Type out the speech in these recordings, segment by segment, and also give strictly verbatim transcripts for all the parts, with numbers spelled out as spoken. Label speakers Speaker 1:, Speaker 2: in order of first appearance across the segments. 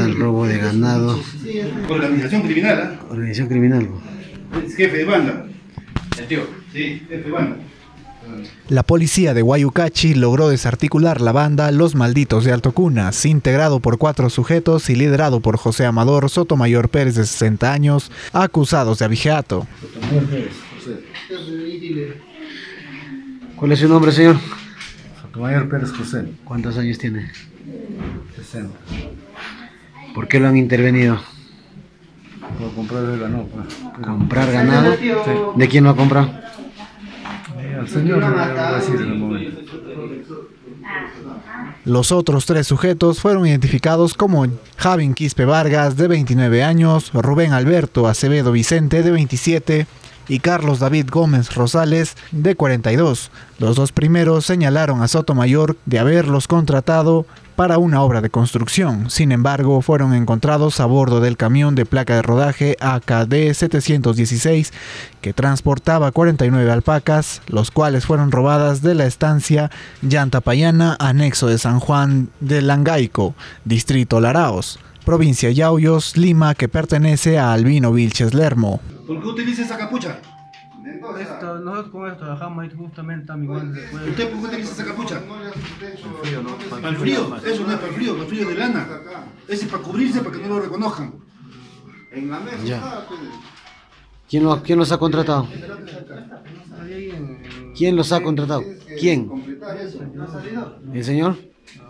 Speaker 1: el robo de ganado.
Speaker 2: Organización criminal, ¿eh?
Speaker 1: Organización criminal.
Speaker 2: Es jefe de banda. El tío. Sí, jefe de banda.
Speaker 3: La policía de Guayucachi logró desarticular la banda Los Malditos de Alto Cunas, integrado por cuatro sujetos y liderado por José Amador Sotomayor Pérez, de sesenta años, acusados de abigeato.
Speaker 1: ¿Cuál es su nombre, señor?
Speaker 4: Sotomayor Pérez José.
Speaker 1: ¿Cuántos años tiene?
Speaker 4: sesenta.
Speaker 1: ¿Por qué lo han intervenido?
Speaker 4: Por comprar el ganado. Pues.
Speaker 1: ¿Comprar ganado? Sí. ¿De quién lo ha comprado?
Speaker 4: Eh, al señor le voy a decir en el momento.
Speaker 3: Los otros tres sujetos fueron identificados como Javin Quispe Vargas, de veintinueve años, Rubén Alberto Acevedo Vicente, de veintisiete, y Carlos David Gómez Rosales, de cuarenta y dos. Los dos primeros señalaron a Sotomayor de haberlos contratado para una obra de construcción. Sin embargo, fueron encontrados a bordo del camión de placa de rodaje A K D setecientos dieciséis que transportaba cuarenta y nueve alpacas, los cuales fueron robadas de la estancia Llantapayana, anexo de San Juan de Langaico, distrito Laraos, provincia Yauyos, Lima, que pertenece a Albino Vilches Lermo.
Speaker 2: ¿Por qué utiliza esa capucha?
Speaker 5: Esto, nosotros con esto trabajamos ahí justamente a mi igual después.
Speaker 2: ¿Usted por qué utiliza esa capucha? Para el frío, eso no es para el frío, para el frío de lana. Ese es para cubrirse, para que no lo reconozcan.
Speaker 1: Ya. ¿Quién, lo, ¿Quién los ha contratado? ¿Quién los ha contratado? ¿Quién? ¿El señor?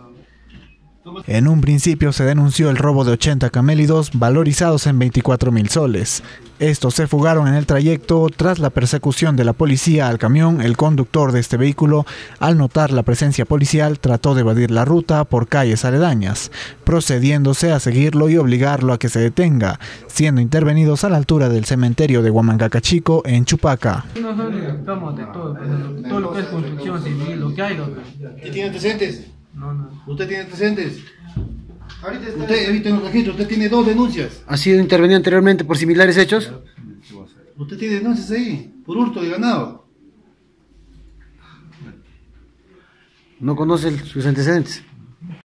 Speaker 3: En un principio se denunció el robo de ochenta camélidos valorizados en veinticuatro mil soles. Estos se fugaron en el trayecto. Tras la persecución de la policía al camión, el conductor de este vehículo, al notar la presencia policial, trató de evadir la ruta por calles aledañas, procediéndose a seguirlo y obligarlo a que se detenga, siendo intervenidos a la altura del cementerio de Huamancacachico, en Chupaca.
Speaker 5: Nosotros estamos de todo, todo lo que es construcción civil, lo que hay. Lo que...
Speaker 2: ¿Usted tiene antecedentes?
Speaker 5: No, no.
Speaker 2: ¿Usted tiene antecedentes? Usted, ahorita en los registros, usted tiene dos denuncias.
Speaker 1: ¿Ha sido intervenido anteriormente por similares hechos?
Speaker 2: Usted tiene denuncias ahí, por hurto de ganado.
Speaker 1: ¿No conoce sus antecedentes?